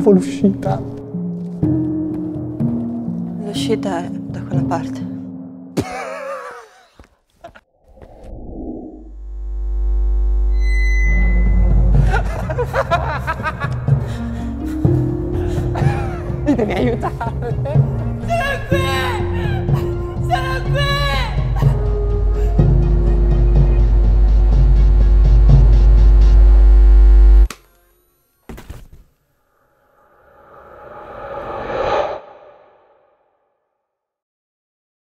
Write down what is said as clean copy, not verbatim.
trovo l'uscita. L'uscita è da quella parte. Mi devi aiutare.